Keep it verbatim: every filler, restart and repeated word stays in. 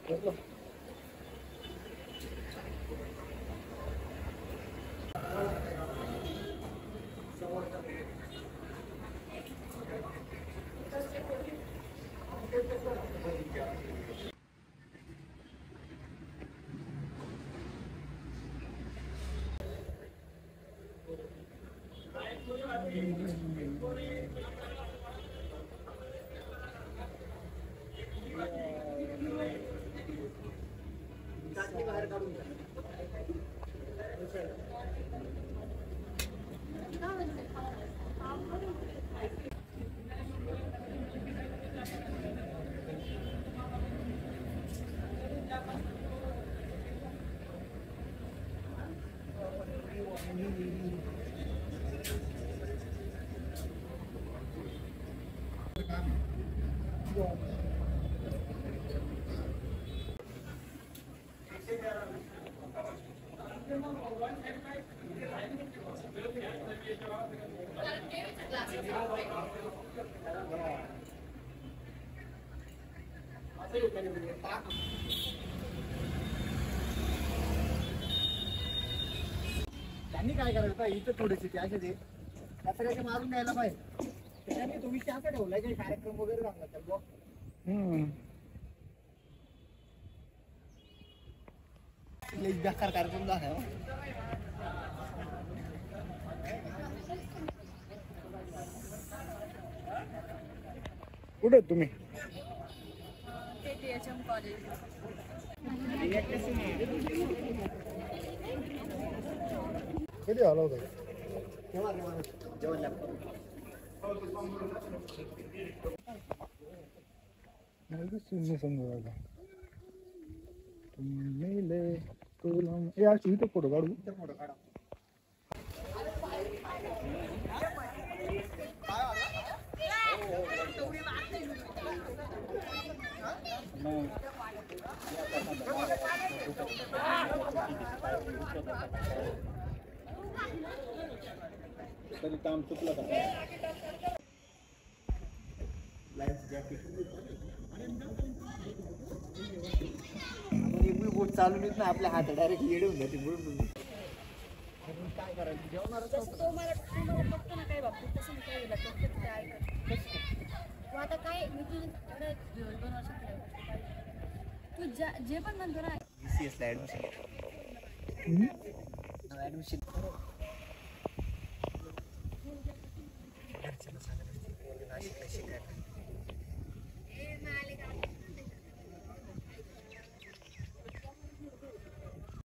त्यांनी काय करायचं इथं थोडीशी त्या असे त्याच्याकडे मारून द्यायला पाहिजे. त्याच्याने तुम्ही त्याचं ठेवलाय काही कार्यक्रम वगैरे सांगा तर बघ. बेकार कार्यक्रम झाला कुठे तुम्ही? KTHM college. कधी आला होता? तेव्हा जेवण लागतं. समजा तुम्ही तुला इथे फोटो काढू. फोटो काढा. तरी काम चुकलं का? लाईफ जॅकेट बोट चालू येत ना आपल्या हात डायरेक्ट येडून जाते बोलून. काय करायचं जेवणारच तो मला तुम्हाला बघतो ना काही बाबतीत तसं मी काय दिलं तर ते ऐकत. आता काय मी तुझं एवढं दोन वर्षात तू जे पण म्हणतो ना सी एस ला ऍडमिशन ऍडमिशन